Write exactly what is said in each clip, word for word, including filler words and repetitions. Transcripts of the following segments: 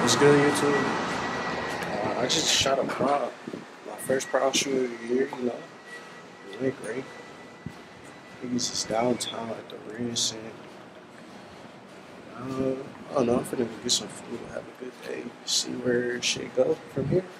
What's good, YouTube? Uh, I just shot a prop. My first prop shoot of the year, you know. It went great. Niggas is downtown at the Rinse and uh, I don't know, I'm finna go get some food, have a good day, see where shit go from here.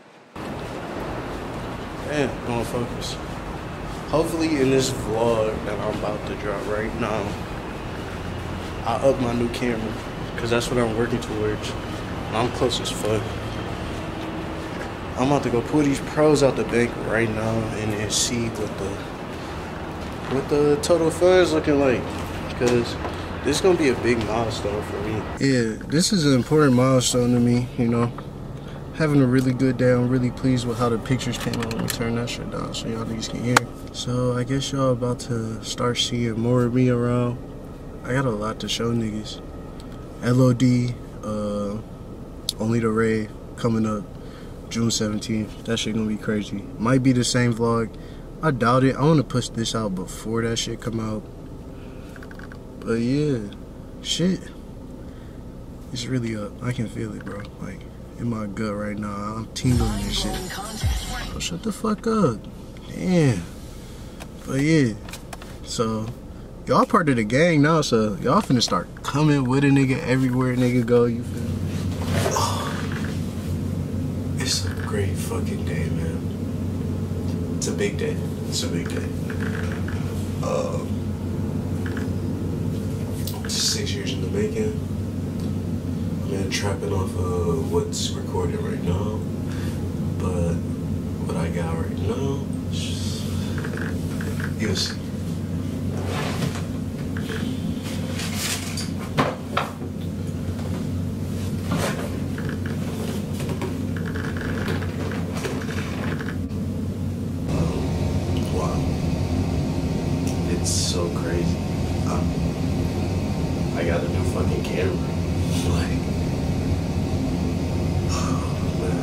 Damn, going focus. Hopefully in this vlog that I'm about to drop right now, I up my new camera, cause that's what I'm working towards. I'm close as fuck. I'm about to go pull these pros out the bank right now and then see what the what the total funds looking like, because this is gonna be a big milestone for me. Yeah, this is an important milestone to me, you know. Having a really good day. I'm really pleased with how the pictures came out. Let me turn that shit down so y'all niggas can hear. So I guess y'all about to start seeing more of me around. I got a lot to show niggas. L O D, uh, OnlyTheRave coming up June seventeenth. That shit gonna be crazy. Might be the same vlog. I doubt it. I want to push this out before that shit come out. But yeah, shit. It's really up. I can feel it, bro. Like, in my gut right now. I'm tingling and shit. Oh, shut the fuck up. Damn. But yeah. So, y'all part of the gang now, so y'all finna start coming with a nigga everywhere a nigga go, you feel me? Oh, it's a great fucking day, man. It's a big day. It's a big day. Uh, six years in the making. I'm in trapping off of what's recorded right now. But what I got right now, you'll see. So crazy. Um, I got a new fucking camera. Like, oh man.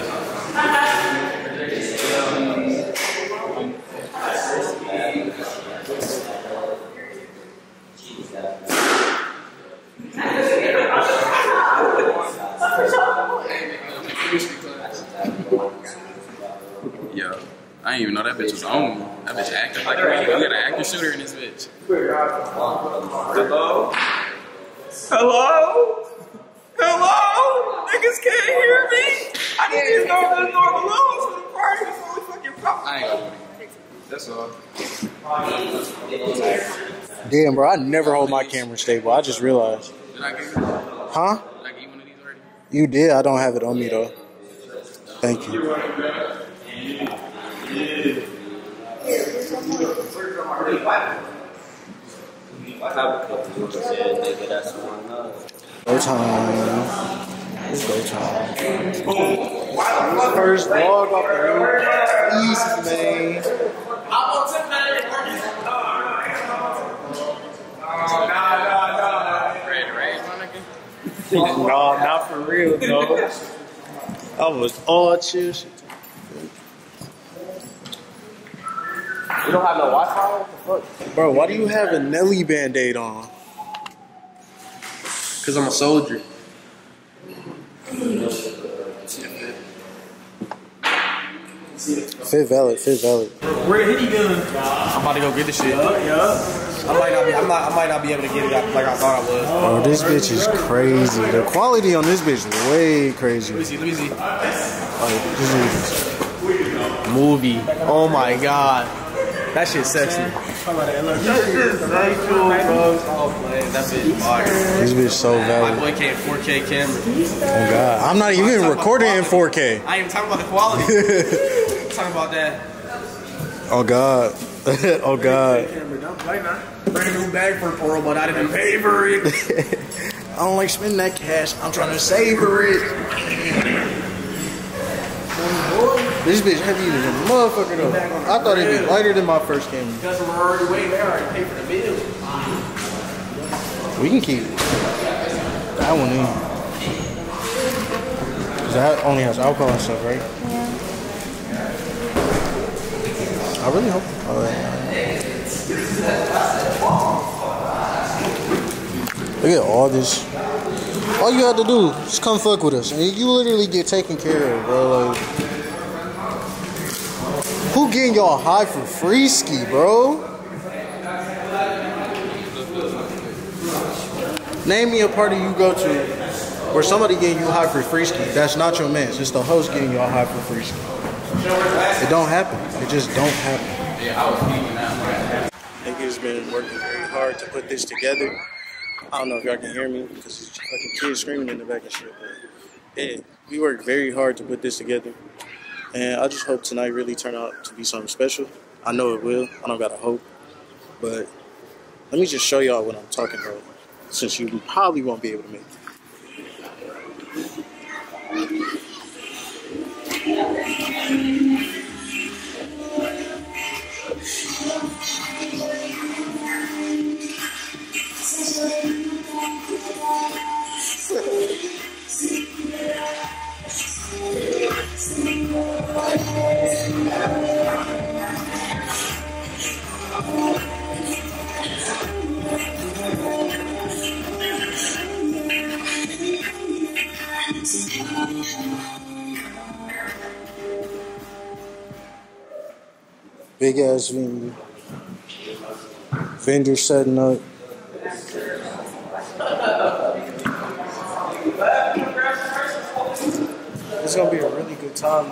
Yo, I didn't even know that bitch was on. That bitch acting like a, you got an active shooter in this bitch. Hello? Hello? Hello? Niggas can't hear me? I just need to know if there's no balloons for the party before we fucking pop. I ain't gonna do it. That's all. Damn, bro, I never hold my camera stable. I just realized. Did I give you? Huh? Did I give you one of these already? You did. I don't have it on me though. Thank you. Go time. It's go time. First vlog off the roof. Easy, man. No, not for real, no. I was all chill shit. You don't have no Wi-Fi? What the fuck? Bro, why do you have a Nelly Band-Aid on? Cause I'm a soldier. Fit valid, fit valid. Where the hitty gun? I'm about to go get this shit. Yeah, yeah. I might not be. I'm not. I might not be able to get it like I thought I was. Bro, this bitch is crazy. The quality on this bitch is way crazy. Let me see. Let me see. Like, this is movie. Oh my god. That shit's sexy. That shit's so cool, bro. That bitch fire. This bitch so valid. My boy can't four K camera. Oh god. I'm not even I'm recording in four K. I ain't even talking about the quality. I'm talking about that. Oh god. Oh god. Brand new bag for Pearl, but I didn't pay for it. I don't like spending that cash. I'm trying to savor it. This bitch heavy than a motherfucker though. I thought it'd be lighter than my first camera. Customer already waiting. They already paid for the bill. We can keep that one in. Cause that only has alcohol and stuff, right? I really hope. Oh, yeah. Look at all this. All you had to do is come fuck with us, and you literally get taken care of, bro. Like, who getting y'all high for free ski, bro? Name me a party you go to where somebody getting you high for free ski. That's not your man. It's the host getting y'all high for free ski. It don't happen. It just don't happen. Yeah, I was thinking that. Niggas been working very hard to put this together. I don't know if y'all can hear me because there's fucking kids screaming in the back and shit. But yeah, we worked very hard to put this together. And I just hope tonight really turn out to be something special. I know it will. I don't gotta hope. But let me just show y'all what I'm talking about, since you probably won't be able to make it. Big ass venue. Vendor setting up. It's gonna be a really good time.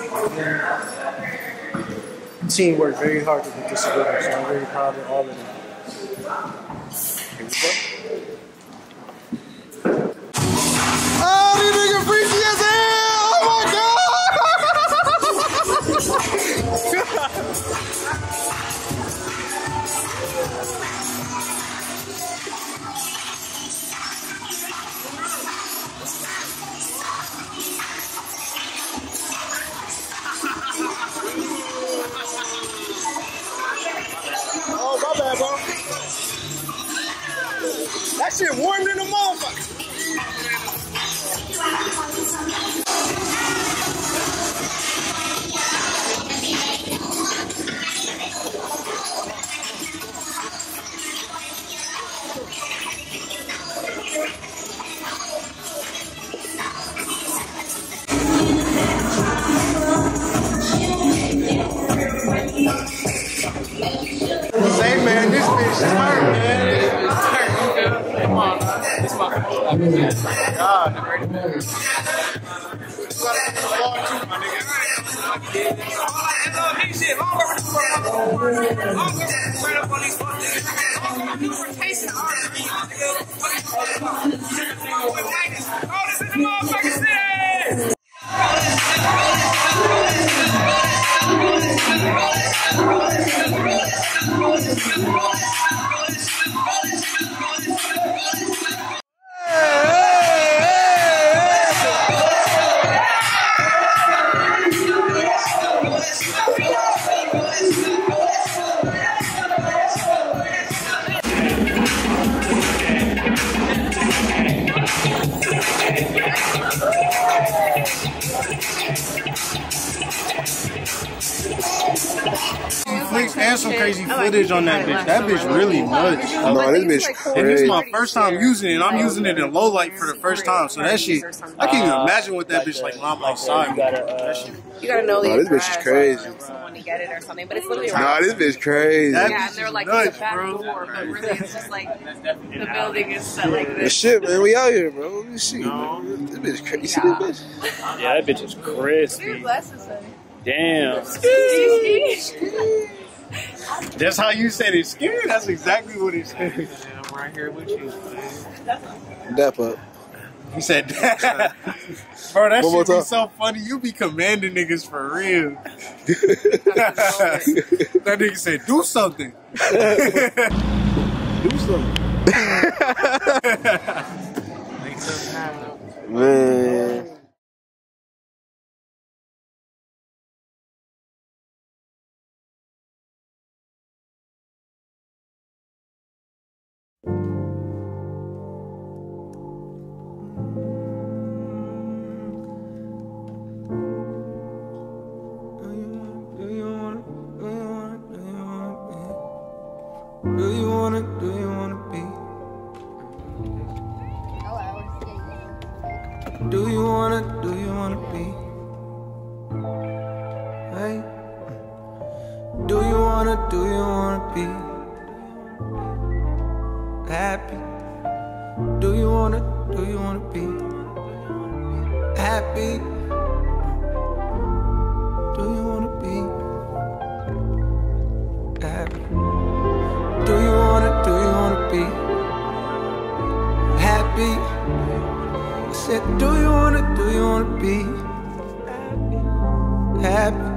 The team worked very hard to put this together, so I'm very proud of all of them. Here we go. Oh, these niggas freaky as hell! Oh my god! Oh, my bad, bro. That shit warm in the motherfucker. Say, man, this bitch is hurt, man. Come on, man. It's my God, the great man. You gotta get the ball too, my nigga. And some crazy footage on that bitch. That bitch really nuts. No, this bitch crazy. And this is my first time using it. And I'm using it in low light for the first time. So that shit, I can't even imagine what that bitch like when I'm outside. That shit. You gotta know no, this bitch is crazy. Someone to get it or something, but it's literally nah, this bitch crazy. That yeah, bitch and they're like nuts, the back bro. door, but really it's just like the building is set like The this. shit, man, we out here, bro. Let me see. No. This bitch crazy. You see Yeah. this bitch? Yeah, that bitch is crispy. Damn. That's how you said it. Scary. That's exactly what it said. I'm right here with you. Dap up. He said that. Bro, that One more shit be time. so funny. You be commanding niggas for real. That nigga said, do something. Do something. Man. Do you wanna, do you wanna be? Do you wanna, do you wanna be? Hey. Do you wanna, do you wanna be happy? Do you wanna, do you wanna be happy? Do you wanna be happy? Do you wanna, do you wanna be happy? I said, do you wanna, do you wanna be happy?